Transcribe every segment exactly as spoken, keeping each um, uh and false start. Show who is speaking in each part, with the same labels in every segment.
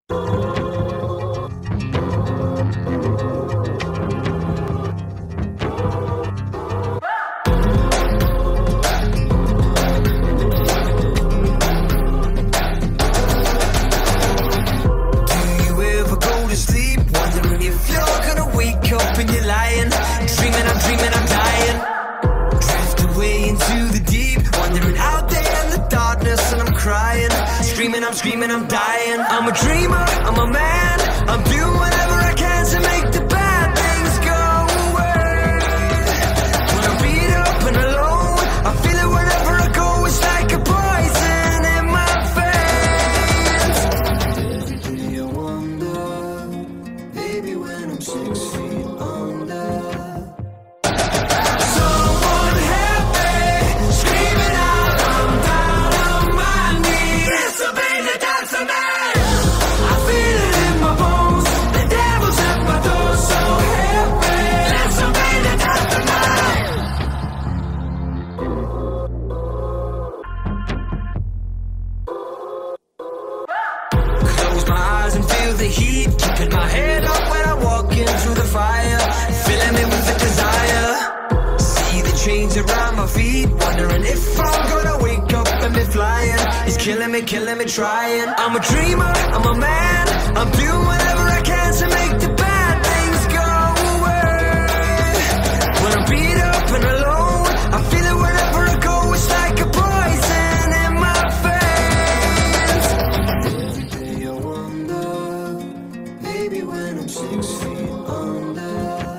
Speaker 1: I'm screaming, I'm dying. I'm a dreamer, I'm a man. I'm doing whatever I can to make the bad things go away. When I'm beat up and alone, I feel it wherever I go. It's like a poison in my veins. Every day I wonder, baby, when I'm six feet under. Someone help me, screaming out, I'm down on my knees. It's a the heat, keeping my head up when I walk into the fire, filling me with the desire. See the chains around my feet, wondering if I'm gonna wake up and be flying. It's killing me, killing me, trying. I'm a dreamer, I'm a man. I'm doing whatever I can to make the bad things go away. When I'm beat up and alone, I feel it wherever I go. It's like a poison in my veins. Every day I wonder, maybe when I'm six feet under.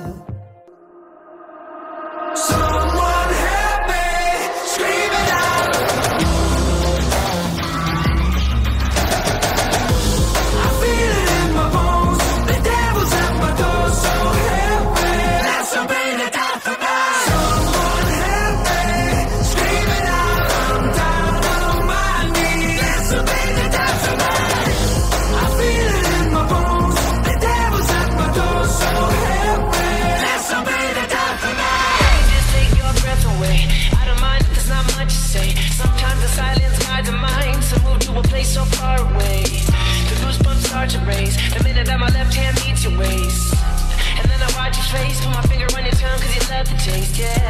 Speaker 1: Someone help me, screaming out. I feel it in my bones, the devil's at my door, so help me. Let somebody die for me. Someone help me, screaming out. I'm down on my knees. Let somebody die for me. I feel it in my bones, the devil's at my door, so help me. Let somebody die for me.
Speaker 2: Just take your breath away. I don't mind if there's not much to say. Sometimes the silence guides the mind to move to a place so far away. The goosebumps start to raise the minute that my left hand meets your waist. And then I watch your face, put my finger on your tongue cause you love the taste, yeah.